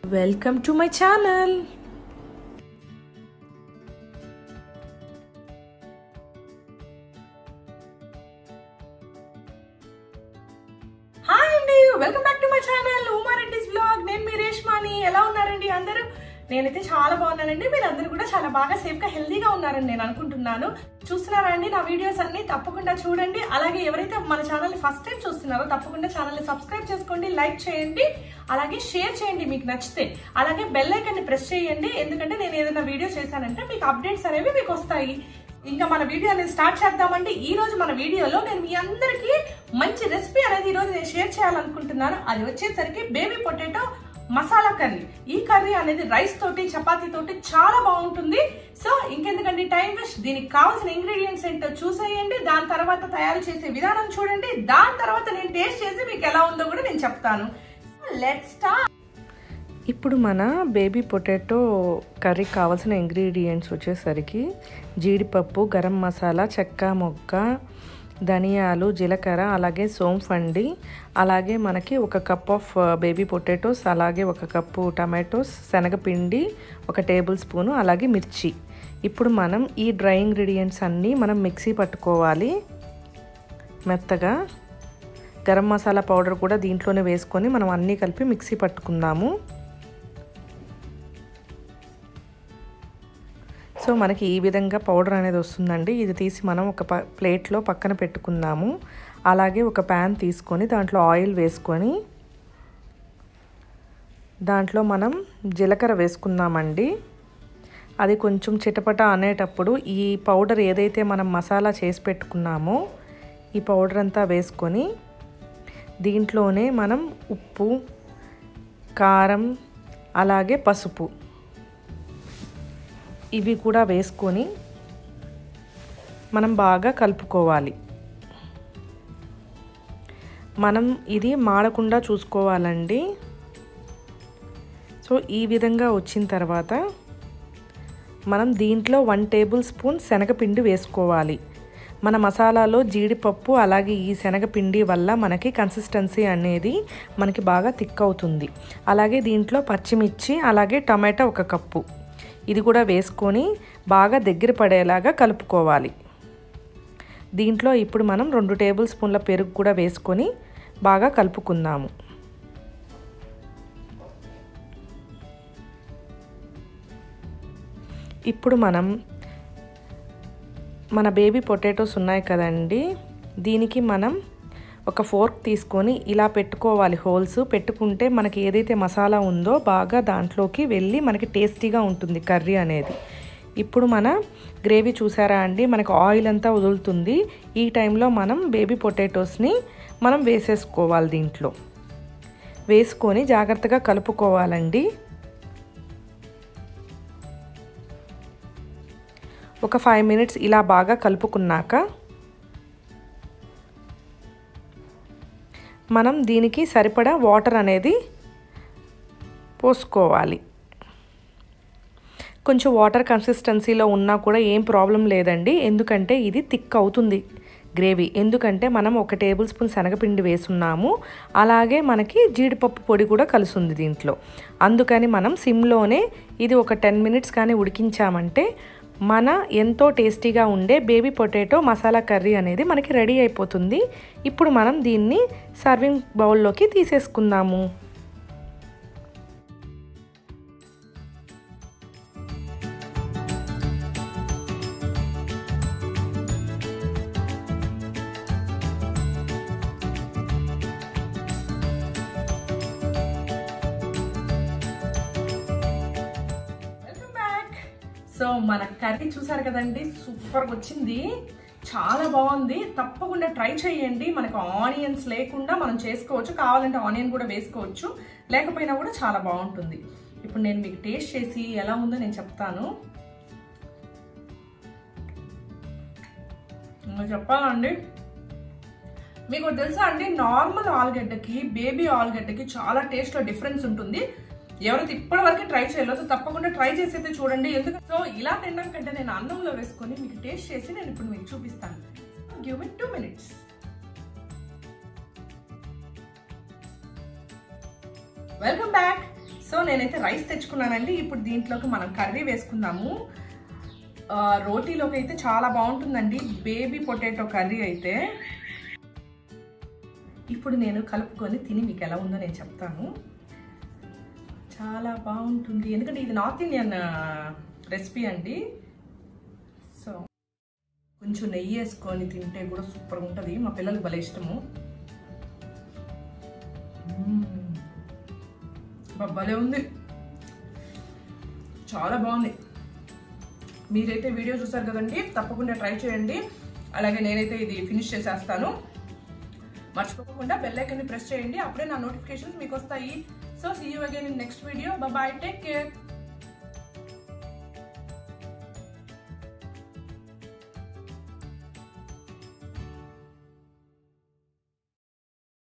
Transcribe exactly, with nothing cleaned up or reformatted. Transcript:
Welcome to my channel. Hi అండి, welcome back to my channel Uma Reddy's vlog. నేను మీ రేష్మాని. ఎలా ఉన్నారండి అందరూ? నేనైతే చాలా బాగున్నానండి. మీరు అందరూ కూడా చాలా బాగా సేఫ్ గా హెల్దీగా ఉన్నారని నేను అనుకుంటున్నాను. చూస్తున్నారా అండి నా వీడియోస్ అన్ని? తప్పకుండా చూడండి. అలాగే ఎవరైతే మన ఛానల్ ఫస్ట్ టైం చూస్తున్నారో తప్పకుండా ఛానల్ ని సబ్స్క్రైబ్ చేసుకోండి, లైక్ చేయండి, అలాగే షేర్ చేయండి మీకు నచ్చితే. అలాగే బెల్ ఐకాన్ ని ప్రెస్ చేయండి, ఎందుకంటే నేను ఏదైనా వీడియో చేశానంటే మీకు అప్డేట్స్ అనేవి మీకు వస్తాయి. ఇంకా మన వీడియో అనేది స్టార్ట్ చేద్దామండి. ఈ రోజు మన వీడియోలో నేను మీ అందరికి మంచి రెసిపీ అనేది ఈ రోజు నేను షేర్ చేయాలనుకుంటున్నాను. అది వచ్చేసరికి బేబీ పొటాటో మసాలా కర్రీ. ఈ కర్రీ అనేది రైస్ తోటి చపాతీ తోటి చాలా బాగుంటుంది. సో ఇంకెందుకండి టైం వేస్ట్, దీనికి కావాల్సిన ఇంగ్రీడియంట్స్ ఏంటో చూసేయండి. దాని తర్వాత తయారు చేసే విధానం చూడండి. దాని తర్వాత నేను టేస్ట్ చేసి మీకు ఎలా ఉందో కూడా నేను చెప్తాను. Let's start. ఇప్పుడు మన బేబీ పొటాటో కర్రీ కావాల్సిన ఇంగ్రీడియంట్స్ వచ్చేసరికి జీడిపప్పు, గరం మసాలా, చెక్క మొగ్గ, ధనియాలు, జీలకర్ర, అలాగే సోంఫండి, అలాగే మనకి ఒక కప్ ఆఫ్ బేబీ పొటాటోస్, అలాగే ఒక కప్పు టమాటోస్, శనగపిండి ఒక టేబుల్ స్పూను, అలాగే మిర్చి. ఇప్పుడు మనం ఈ డ్రై ఇంగ్రీడియంట్స్ అన్నీ మనం మిక్సీ పట్టుకోవాలి మెత్తగా. గరం మసాలా పౌడర్ కూడా దీంట్లోనే వేసుకొని మనం అన్నీ కలిపి మిక్సీ పట్టుకుందాము. సో మనకి ఈ విధంగా పౌడర్ అనేది వస్తుందండి. ఇది తీసి మనం ఒక ప్లేట్లో పక్కన పెట్టుకుందాము. అలాగే ఒక ప్యాన్ తీసుకొని దాంట్లో ఆయిల్ వేసుకొని దాంట్లో మనం జీలకర్ర వేసుకుందామండి. అది కొంచెం చిటపట అనేటప్పుడు ఈ పౌడర్ ఏదైతే మనం మసాలా చేసి పెట్టుకున్నామో ఈ పౌడర్ అంతా వేసుకొని దీంట్లోనే మనం ఉప్పు, కారం, అలాగే పసుపు ఇవి కూడా వేసుకొని మనం బాగా కలుపుకోవాలి. మనం ఇది మాడకుండా చూసుకోవాలండి. సో ఈ విధంగా వచ్చిన తర్వాత మనం దీంట్లో వన్ టేబుల్ స్పూన్ శనగపిండి వేసుకోవాలి. మన మసాలాలో జీడిపప్పు అలాగే ఈ శనగపిండి వల్ల మనకి కన్సిస్టెన్సీ అనేది మనకి బాగా థిక్ అవుతుంది. అలాగే దీంట్లో పచ్చిమిర్చి, అలాగే టమాటా ఒక కప్పు ఇది కూడా వేసుకొని బాగా దగ్గర పడేలాగా కలుపుకోవాలి. దీంట్లో ఇప్పుడు మనం రెండు టేబుల్ స్పూన్ల పెరుగు కూడా వేసుకొని బాగా కలుపుకుందాము. ఇప్పుడు మనం మన బేబీ పొటాటోస్ ఉన్నాయి కదండి, దీనికి మనం ఒక ఫోర్క్ తీసుకొని ఇలా పెట్టుకోవాలి. హోల్స్ పెట్టుకుంటే మనకి ఏదైతే మసాలా ఉందో బాగా దాంట్లోకి వెళ్ళి మనకి టేస్టీగా ఉంటుంది కర్రీ అనేది. ఇప్పుడు మన గ్రేవీ చూసారా అండి, మనకి ఆయిల్ అంతా వదులుతుంది. ఈ టైంలో మనం బేబీ పొటాటోస్ని మనం వేసేసుకోవాలి. దీంట్లో వేసుకొని జాగ్రత్తగా కలుపుకోవాలండి. ఒక ఫైవ్ మినిట్స్ ఇలా బాగా కలుపుకున్నాక మనం దీనికి సరిపడా వాటర్ అనేది పోసుకోవాలి. కొంచెం వాటర్ కన్సిస్టెన్సీలో ఉన్నా కూడా ఏం ప్రాబ్లం లేదండి, ఎందుకంటే ఇది థిక్ అవుతుంది గ్రేవీ. ఎందుకంటే మనం ఒక టేబుల్ స్పూన్ శనగపిండి వేసున్నాము, అలాగే మనకి జీడిపప్పు పొడి కూడా కలుస్తుంది దీంట్లో. అందుకని మనం సిమ్లోనే ఇది ఒక టెన్ మినిట్స్ కానీ ఉడికించామంటే మన ఎంతో టేస్టీగా ఉండే బేబీ పొటాటో మసాలా కర్రీ అనేది మనకి రెడీ అయిపోతుంది. ఇప్పుడు మనం దీన్ని సర్వింగ్ బౌల్లోకి తీసేసుకుందాము. సో మన కర్రీ చూసారు కదండి, సూపర్గా వచ్చింది, చాలా బాగుంది. తప్పకుండా ట్రై చేయండి. మనకు ఆనియన్స్ లేకుండా మనం చేసుకోవచ్చు, కావాలంటే ఆనియన్ కూడా వేసుకోవచ్చు, లేకపోయినా కూడా చాలా బాగుంటుంది. ఇప్పుడు నేను మీకు టేస్ట్ చేసి ఎలా ఉందో నేను చెప్తాను. చెప్పాలండి, మీకు తెలుసా అండి, నార్మల్ ఆలుగడ్డకి బేబీ ఆలుగడ్డకి చాలా టేస్ట్లో డిఫరెన్స్ ఉంటుంది. ఎవరైతే ఇప్పటి వరకు ట్రై చేయలేదు తప్పకుండా ట్రై చేసి అయితే చూడండి. ఎందుకంటే సో ఇలా తినడం కంటే నేను అన్నంలో వేసుకొని మీకు టేస్ట్ చేసి నేను ఇప్పుడు మీకు చూపిస్తాను. Give me two minutes. Welcome back. So నేనైతే రైస్ తెచ్చుకున్నానండి. ఇప్పుడు దీంట్లోకి మనం కర్రీ వేసుకుందాము. రోటీలోకి అయితే చాలా బాగుంటుందండి బేబీ పొటాటో కర్రీ అయితే. ఇప్పుడు నేను కలుపుకొని తిని మీకు ఎలా ఉందో నేను చెప్తాను. చాలా బాగుంటుంది ఎందుకంటే ఇది నార్త్ ఇండియన్ రెసిపీ అండి. సో కొంచెం నెయ్యి వేసుకొని తింటే కూడా సూపర్గా ఉంటుంది. మా పిల్లలకు భలే ఇష్టము. భలే ఉంది, చాలా బాగుంది. మీరైతే వీడియో చూసారు కదండి, తప్పకుండా ట్రై చేయండి. అలాగే నేనైతే ఇది ఫినిష్ చేసేస్తాను. మర్చిపోకుండా బెల్ ఐకాన్ని ప్రెస్ చేయండి, అప్పుడే నా నోటిఫికేషన్స్ మీకు వస్తాయి. So see you again in next video. Bye, take care.